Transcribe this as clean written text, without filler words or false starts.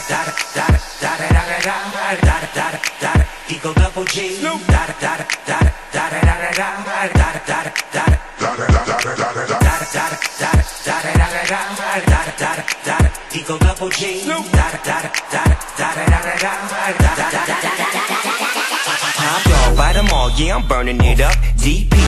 Eagle Double G. Eagle Double G. Top dog, bite 'em all, yeah, I'm burning it up. DP